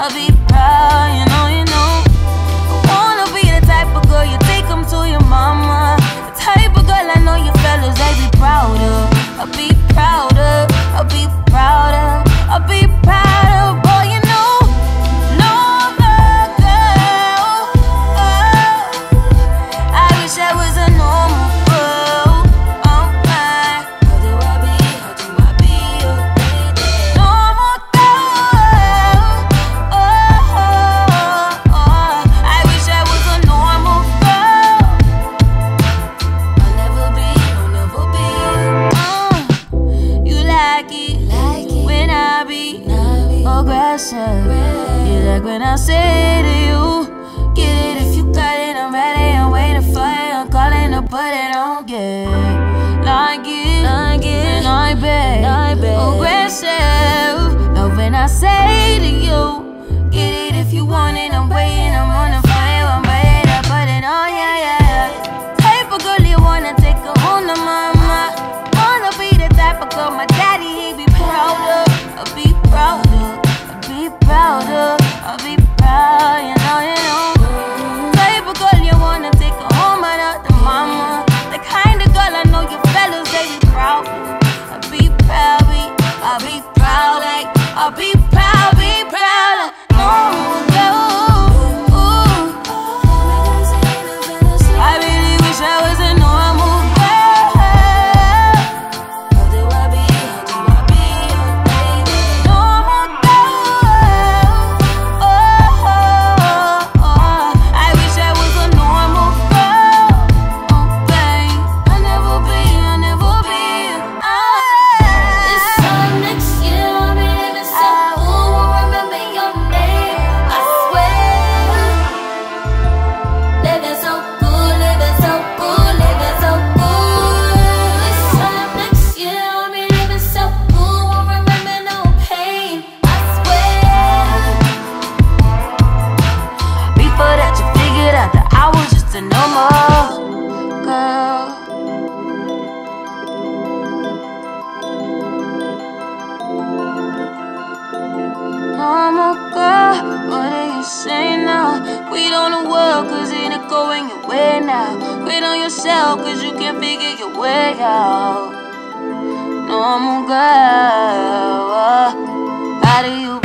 I'll be proud, you know, you know. I wanna be the type of girl you take them to your mama. The type of girl I know your fellas, they be proud of. I'll be proud of, I'll be proud of, I'll be proud of, boy, you know. No other girl, I wish I was a normal girl. Oh my, how do I be your baby? Normal girl, I wish I was a normal girl. I'll never be. You like it when I be aggressive. You like when I say to you, get it if you got it, I'm ready, I'm waiting for it, I'm calling to put it on, yeah. Like it, and I bet aggressive. Love when I say to you, get it if you want it, I'm waiting, I'm on the fire, I'm ready to put it on, yeah, yeah. Type of girl you wanna take her home to mama. Wanna be the type of girl my daddy, he be proud of. I'll be proud of, I'll be proud of, I'll be proud, you know, you know. Type of girl you wanna take her home and out to mama. The kind of girl I know your fellas, they be proud of. I'll be proud, I'll be proud, like, I'll be proud, like, normal girl. I really wish I was a normal girl. How do I be your baby? Normal girl. I wish I was a normal girl. Oh, babe, I'll never be. This time next year, I'll be living so cool. Won't remember your name, I swear. Living so cool, living so cool, living so cool. This time next year, I'll be living so cool. Won't remember no pain, I swear. Before that, you figured out that I was just a normal girl. Normal girl, what do you say now? Quit on the world, cause it ain't going your way now. Quit on yourself, cause you can't figure your way out. Normal girl, how do you